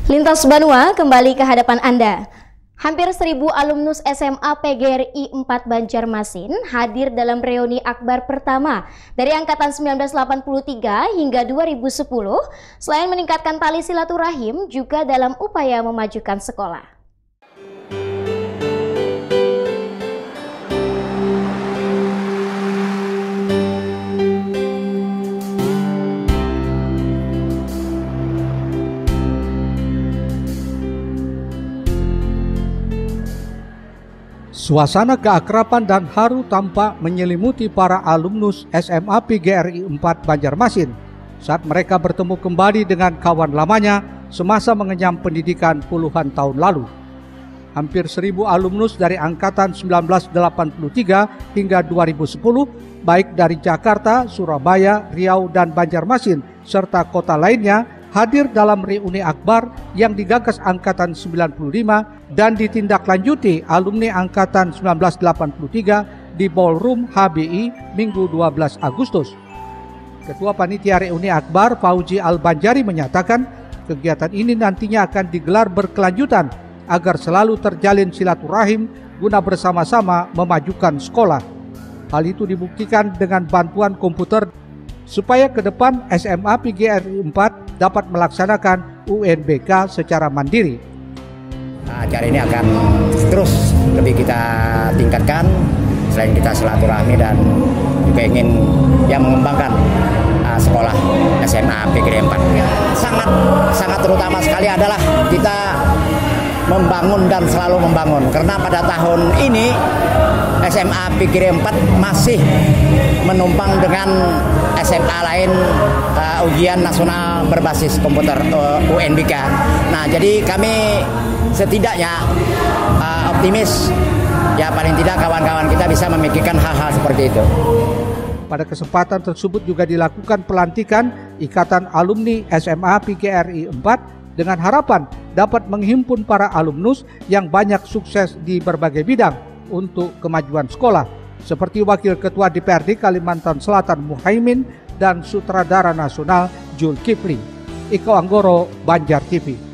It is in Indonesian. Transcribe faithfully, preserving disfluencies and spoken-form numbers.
Lintas Banua kembali ke hadapan Anda. Hampir seribu alumnus S M A P G R I empat Banjarmasin hadir dalam reuni akbar pertama dari angkatan seribu sembilan ratus delapan puluh tiga hingga dua ribu sepuluh. Selain meningkatkan tali silaturahim, juga dalam upaya memajukan sekolah. Suasana keakraban dan haru tampak menyelimuti para alumnus S M A P G R I empat Banjarmasin saat mereka bertemu kembali dengan kawan lamanya semasa mengenyam pendidikan puluhan tahun lalu. Hampir seribu alumnus dari angkatan seribu sembilan ratus delapan puluh tiga hingga dua ribu sepuluh, baik dari Jakarta, Surabaya, Riau, dan Banjarmasin, serta kota lainnya, hadir dalam reuni akbar yang digagas angkatan sembilan puluh lima dan ditindaklanjuti alumni angkatan seribu sembilan ratus delapan puluh tiga di Ballroom H B I Minggu dua belas Agustus. Ketua Panitia Reuni Akbar Fauji Al-Banjari menyatakan kegiatan ini nantinya akan digelar berkelanjutan agar selalu terjalin silaturahim guna bersama-sama memajukan sekolah. Hal itu dibuktikan dengan bantuan komputer supaya ke depan S M A P G R I empat dapat melaksanakan U N B K secara mandiri. Acara ini akan terus lebih kita tingkatkan, selain kita silaturahmi dan juga ingin yang mengembangkan uh, sekolah S M A P G R I empat. Sangat sangat terutama sekali adalah kita membangun dan selalu membangun, karena pada tahun ini S M A P G R I empat masih menumpang dengan S M A lain uh, ujian nasional berbasis komputer uh, U N B K. Nah, jadi kami setidaknya uh, optimis ya, paling tidak kawan-kawan kita bisa memikirkan hal-hal seperti itu. Pada kesempatan tersebut juga dilakukan pelantikan Ikatan Alumni S M A P G R I empat dengan harapan dapat menghimpun para alumnus yang banyak sukses di berbagai bidang untuk kemajuan sekolah, seperti Wakil Ketua D P R D Kalimantan Selatan Muhaimin dan Sutradara Nasional Zulkifli. Iko Anggoro, Banjar T V.